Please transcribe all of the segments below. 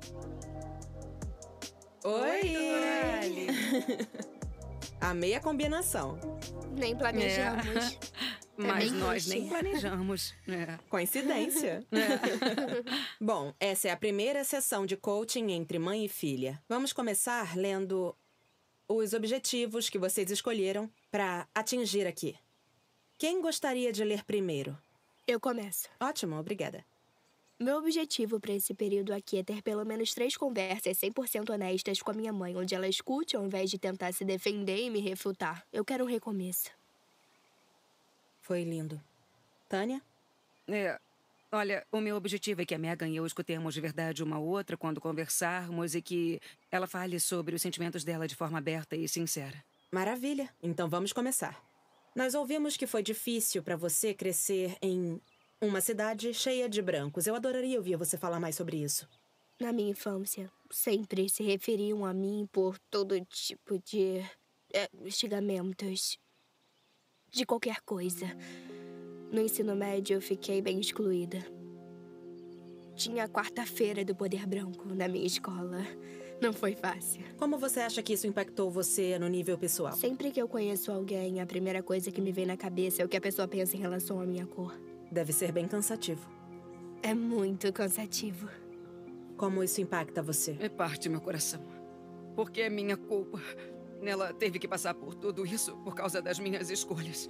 Oi! Dorali. Amei a combinação. Nem planejamos. Mas bem nós clichê. nem planejamos. Coincidência. Bom, essa é a primeira sessão de coaching entre mãe e filha. Vamos começar lendo os objetivos que vocês escolheram para atingir aqui. Quem gostaria de ler primeiro? Eu começo. Ótimo, obrigada. Meu objetivo para esse período aqui é ter pelo menos 3 conversas 100% honestas com a minha mãe, onde ela escute ao invés de tentar se defender e me refutar. Eu quero um recomeço. Foi lindo. Tânia? Olha, o meu objetivo é que a Megan e eu escutemos de verdade uma outra quando conversarmos e que ela fale sobre os sentimentos dela de forma aberta e sincera. Maravilha. Então vamos começar. Nós ouvimos que foi difícil para você crescer em uma cidade cheia de brancos. Eu adoraria ouvir você falar mais sobre isso. Na minha infância, sempre se referiam a mim por todo tipo de xingamentos. De qualquer coisa. No ensino médio, eu fiquei bem excluída. Tinha a quarta-feira do poder branco na minha escola. Não foi fácil. Como você acha que isso impactou você no nível pessoal? Sempre que eu conheço alguém, a primeira coisa que me vem na cabeça é o que a pessoa pensa em relação à minha cor. Deve ser bem cansativo. É muito cansativo. Como isso impacta você? Parte meu coração. Porque é minha culpa. Ela teve que passar por tudo isso por causa das minhas escolhas.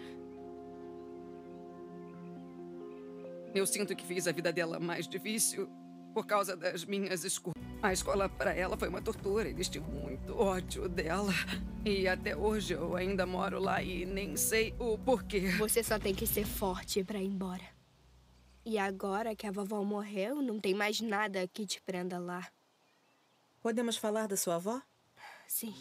Eu sinto que fiz a vida dela mais difícil por causa das minhas escolhas. A escola para ela foi uma tortura. Eles tinham muito ódio dela. E até hoje eu ainda moro lá e nem sei o porquê. Você só tem que ser forte pra ir embora. E agora que a vovó morreu, não tem mais nada que te prenda lá. Podemos falar da sua avó? Sim.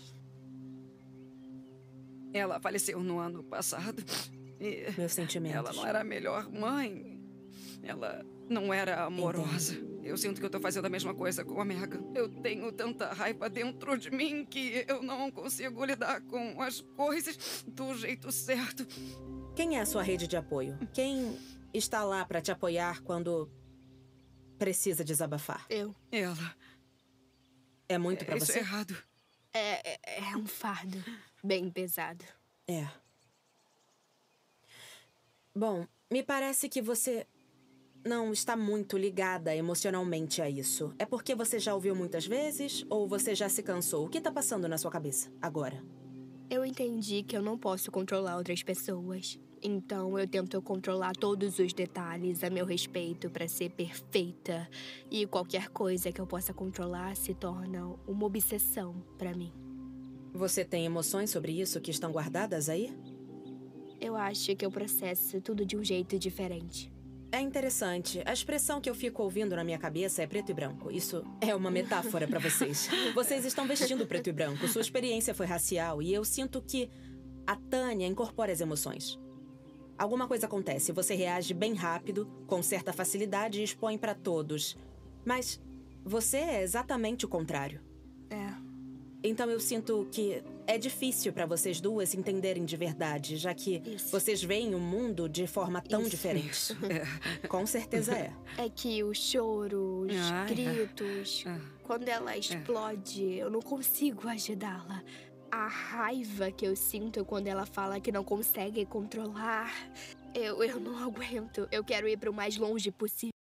Ela faleceu no ano passado. E Meus sentimentos. ela não era a melhor mãe. Ela não era amorosa. Eu sinto que eu tô fazendo a mesma coisa com a Megan. Eu tenho tanta raiva dentro de mim que eu não consigo lidar com as coisas do jeito certo. Quem é a sua rede de apoio? Quem está lá para te apoiar quando precisa desabafar? Eu. Ela. É muito para Isso você? é errado. É um fardo bem pesado. É. Bom, me parece que você não está muito ligada emocionalmente a isso. É porque você já ouviu muitas vezes ou você já se cansou? O que está passando na sua cabeça agora? Eu entendi que eu não posso controlar outras pessoas. Então eu tento controlar todos os detalhes a meu respeito pra ser perfeita. E qualquer coisa que eu possa controlar se torna uma obsessão pra mim. Você tem emoções sobre isso que estão guardadas aí? Eu acho que eu processo tudo de um jeito diferente. É interessante. A expressão que eu fico ouvindo na minha cabeça é preto e branco. Isso é uma metáfora pra vocês. Vocês estão vestindo preto e branco. Sua experiência foi racial e eu sinto que a Tânia incorpora as emoções. Alguma coisa acontece, você reage bem rápido, com certa facilidade e expõe pra todos. Mas você é exatamente o contrário. Então eu sinto que é difícil pra vocês duas entenderem de verdade, já que vocês veem o mundo de forma tão diferente. Com certeza é. É que o choro, os gritos, quando ela explode, eu não consigo ajudá-la. A raiva que eu sinto quando ela fala que não consegue controlar, eu não aguento. Eu quero ir pro mais longe possível.